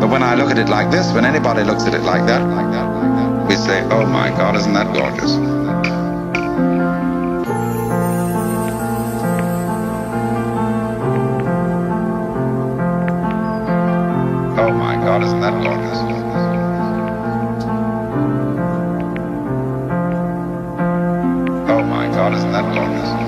But when I look at it like this, when anybody looks at it like that, we say, oh my God, isn't that gorgeous? Oh my God, isn't that gorgeous? Oh my God, isn't that gorgeous?